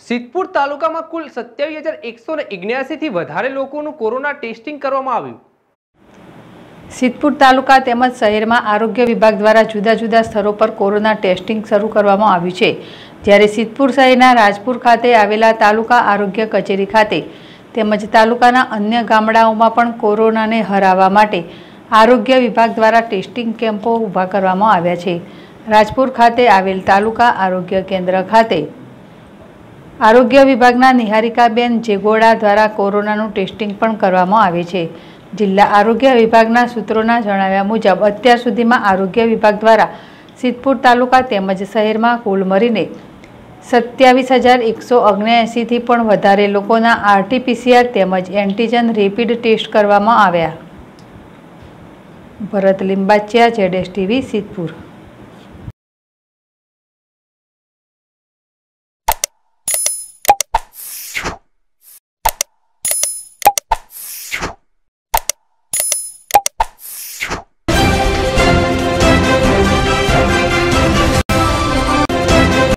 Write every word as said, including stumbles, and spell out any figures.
સિદ્ધપુર તાલુકામાં કુલ સત્યાવીસ હજાર એકસો ઓગણ્યાસી થી વધારે લોકોનું કોરોના ટેસ્ટિંગ કરવામાં આવ્યું। સિદ્ધપુર તાલુકા તેમજ શહેરમાં આરોગ્ય વિભાગ દ્વારા જુદા જુદા સ્થળો પર કોરોના ટેસ્ટિંગ શરૂ કરવામાં આવ્યું છે। જ્યારે સિદ્ધપુર શહેરના રાજપુર ખાતે આવેલા તાલુકા આરોગ્ય કચેરી ખાતે તેમજ તાલુકાના અન્ય ગામડાઓમાં પણ કોરોનાને હરાવવા માટે આરોગ્ય વિભાગ દ્વારા ટેસ્ટિંગ કેમ્પો ઊભા કરવામાં આવ્યા છે। રાજપુર ખાતે આવેલ તાલુકા આરોગ્ય કેન્દ્ર ખાતે આરોગ્ય વિભાગના નિહારિકાબેન જેગોડા દ્વારા કોરોનાનું ટેસ્ટિંગ પણ કરવામાં આવે છે। જિલ્લા આરોગ્ય વિભાગના સૂત્રોના જણાવ્યા મુજબ અત્યાર સુધીમાં આરોગ્ય વિભાગ દ્વારા સિદ્ધપુર તાલુકા તેમજ શહેરમાં કુલ મળીને સત્યાવીસ હજાર એકસો ઓગણ્યાએંસીથી પણ વધારે લોકોના આરટીપીસીઆર તેમજ એન્ટીજન રેપિડ ટેસ્ટ કરવામાં આવ્યા। ભરત લિંબાચિયા, જેડેશ ટીવી, સિદ્ધપુર।